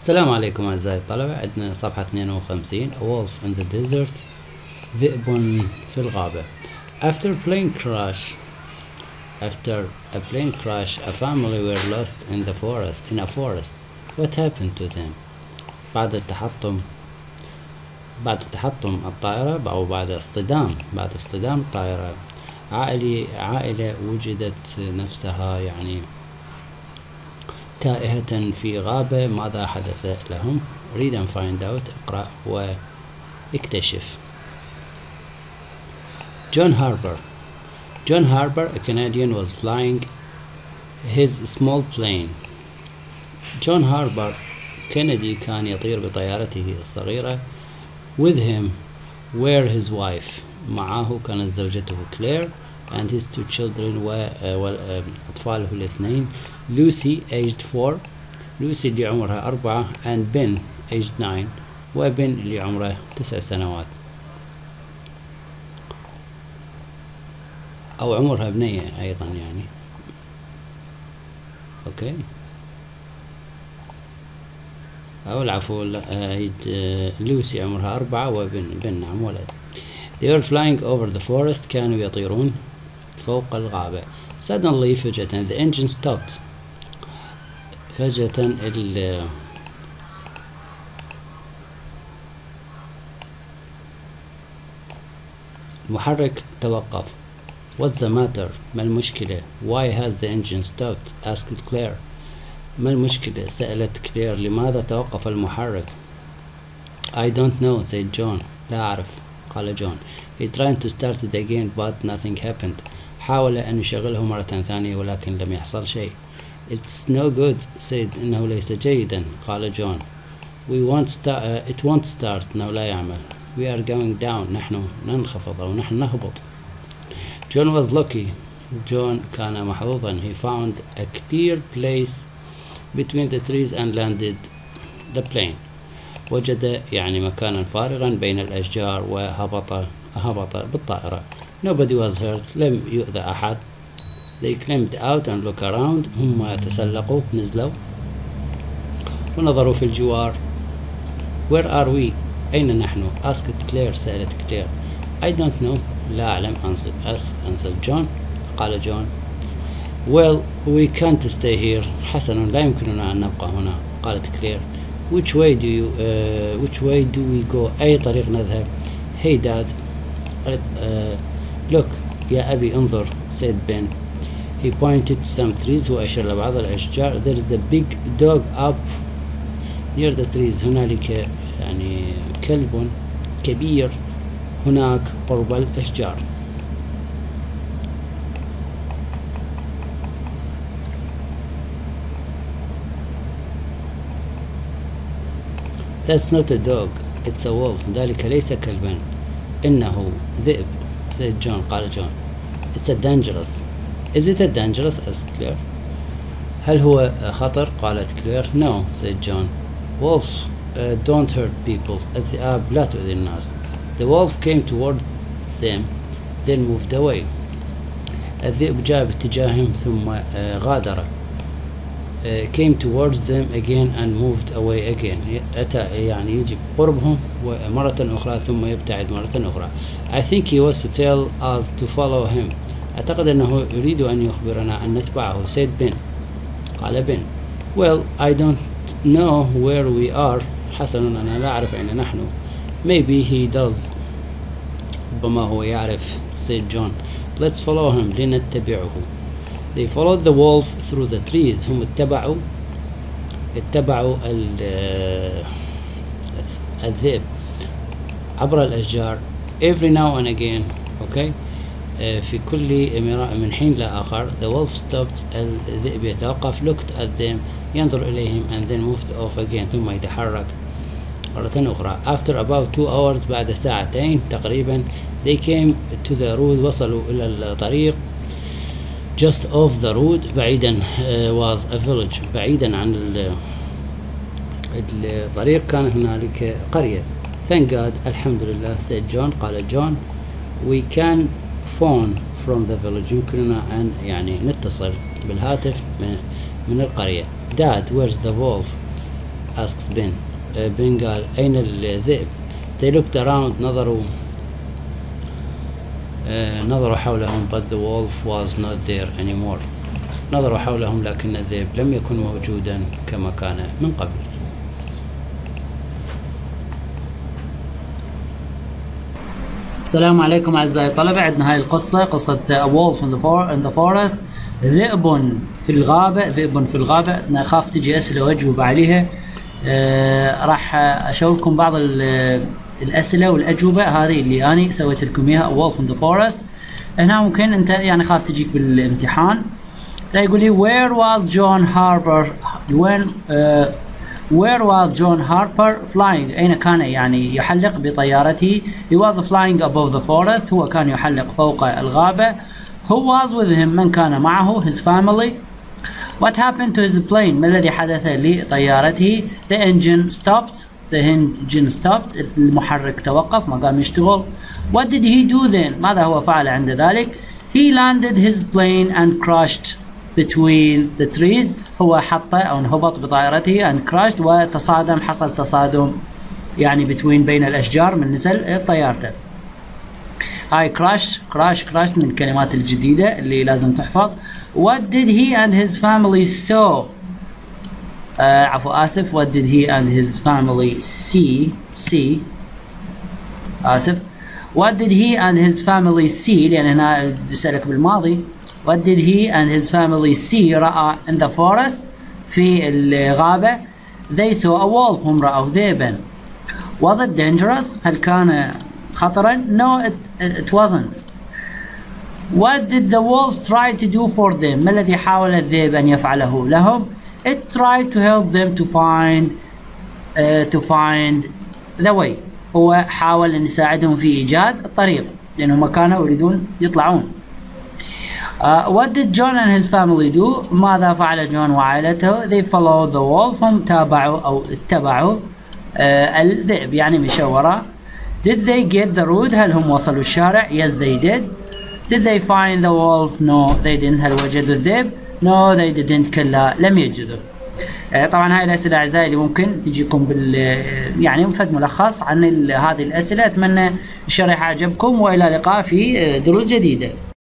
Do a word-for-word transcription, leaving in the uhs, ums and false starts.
السلام عليكم أعزائي الطلبة. عندنا صفحة اثنين وخمسين. A wolf in the desert. ذئب في الغابة. After plane crash After a plane crash a family were lost in the forest in a forest. What happened to them? بعد التحطم بعد تحطم الطائرة أو بعد اصطدام بعد اصطدام الطائرة عائلة عائلة وجدت نفسها يعني تائهة في غابة. ماذا حدث لهم؟ read and find out. اقرأ واكتشف. John Harper John Harper, a Canadian, was flying his small plane. John Harper كندي كان يطير بطيارته الصغيرة. With him were his wife. معه كانت زوجته كلير and his two children وأطفاله الاثنين. Lucy aged four. Lucy اللي عمرها أربعة and Ben aged nine. وبن اللي عمره تسع سنوات أو عمرها بنية أيضا يعني. أوكي أو العفو لوسي عمرها أربعة وبن بن نعم ولد. They were flying over the forest. كانوا يطيرون فوق الغابة. Suddenly فجأة the engine stopped. فجأة ال المحرك توقف. What's the matter? ما المشكلة? Why has the engine stopped? asked Claire. ما المشكلة؟ سألت كلير. لماذا توقف المحرك؟ I don't know, said John. لا أعرف، قال جون. He tried to start it again but nothing happened. حاول أن يشغله مرة ثانية ولكن لم يحصل شيء. It's no good, said. إنه ليس جيدا، قال جون. We won't start. Uh, it won't start. إنه لا يعمل. We are going down. نحن ننخفض أو نحن نهبط. John was lucky. جون كان محظوظا. He found a clear place between the trees and landed the plane. وجد يعني مكانا فارغا بين الأشجار وهبط هبط بالطائرة. Nobody was hurt. لم يؤذى أحد. They climbed out and looked around. هم تسلقوا نزلوا ونظروا في الجوار. Where are we? أين نحن؟ asked Claire. سألت كلير. I don't know. لا أعلم. answered John. قال جون. Well, we can't stay here. حسنا، لا يمكننا أن نبقى هنا، قالت كلير. Which way do you uh, which way do we go? أي طريق نذهب؟ Hey Dad. قالت uh, Look يا أبي انظر. said Ben. He pointed to some trees. هو أشار لبعض الأشجار. There is a big dog up near the trees. هنالك يعني كلب كبير هناك قرب الأشجار. That's not a dog. It's a wolf. ذلك ليس كلبا، إنه ذئب. said John. قال جون. It's a dangerous. Is it a dangerous? asked Claire. هل هو خطر؟ قالت كلير. No, said John. Wolves uh, don't hurt people. الذئاب لا تؤذي الناس. The wolf came toward them, then moved away. الذئب جاء باتجاههم ثم uh, غادر. Uh, came towards them again and moved away again. أتى يعني يجي قربهم ومرة أخرى ثم يبتعد مرة أخرى. I think he wants to tell us to follow him. أعتقد أنه يريد أن يخبرنا أن نتبعه. said Ben. قال بن. Well, I don't know where we are. حسنا، أنا لا أعرف أين نحن. Maybe he does. ربما هو يعرف. said John. Let's follow him. لنتبعه. They followed the wolf through the trees. هم اتبعوا اتبعوا الذئب عبر الأشجار. Every now and again. okay. في كل من حين لآخر. The wolf stopped. الذئب يتوقف. Looked at them. ينظر إليهم and then moved off again. ثم يتحرك مرة أخرى. After about two hours. بعد ساعتين تقريبا. They came to the road. وصلوا إلى الطريق. Just off the road. بعيدا uh, was a village. بعيدا عن الطريق كان هنالك قرية. Thank God. الحمد لله. said John. قال جون. We can phone from the village. يمكننا أن يعني نتصل بالهاتف من, من القرية. Dad, where's the wolf? asked Ben. بن قال أين الذئب؟ they looked around نظروا uh, نظروا حولهم but the wolf was not there anymore. نظروا حولهم لكن الذئب لم يكن موجودا كما كان من قبل. السلام عليكم أعزائي الطلبة. عندنا هاي القصة قصة A wolf in the, for in the forest. ذئب في الغابة. ذئب في الغابة. نخاف تجي أسئلة وأجوب عليها. آه راح أشوفكم بعض الأسئلة والأجوبة هذه اللي أنا سويت لكم إياها. A wolf in the forest. هنا ممكن أنت يعني خاف تجيك بالامتحان. يقول لي where was John Harper when uh, where was John Harper flying؟ أين كان يعني يحلق بطيارته؟ he was flying above the forest. هو كان يحلق فوق الغابة. who was with him؟ من كان معه؟ his family. what happened to his plane؟ ما الذي حدث لطيارته؟ the engine stopped. the engine stopped. المحرك توقف ما قام يشتغل. what did he do then؟ ماذا هو فعل عند ذلك؟ he landed his plane and crashed between the trees. هو حط أو انهبط بطائرته and crashed وتصادم. حصل تصادم يعني between بين الأشجار من نزل طيارته. هاي crash crash crash من الكلمات الجديدة اللي لازم تحفظ. what did he and his family saw؟ آه عفوا آسف. what did he and his family see see آسف. what did he and his family see؟ لأن هنا يسألك بالماضي. what did he and his family see؟ رأى in the forest في الغابة. they saw a wolf. هم رأوا ذئبا. was it dangerous؟ هل كان خطرا؟ no it, it wasn't. what did the wolf try to do for them؟ ما الذي حاول الذئب أن يفعله لهم؟ it tried to help them to find uh, to find the way. هو حاول أن يساعدهم في إيجاد الطريق لأنهم كانوا يريدون يطلعون. Uh, what did John and his family do؟ ماذا فعل جون وعائلته؟ they followed the wolf. هم تابعوا أو اتبعوا uh, الذئب يعني مشوا وراء. did they get the road؟ هل هم وصلوا الشارع؟ yes they did. did they find the wolf؟ no they didn't. هل وجدوا الذئب؟ no they didn't. كلا لم يجدوا. uh, طبعا هاي الأسئلة أعزائي اللي ممكن تجيكم بال يعني مفد ملخص عن هذه الأسئلة. أتمنى الشرح عجبكم وإلى اللقاء في دروس جديدة.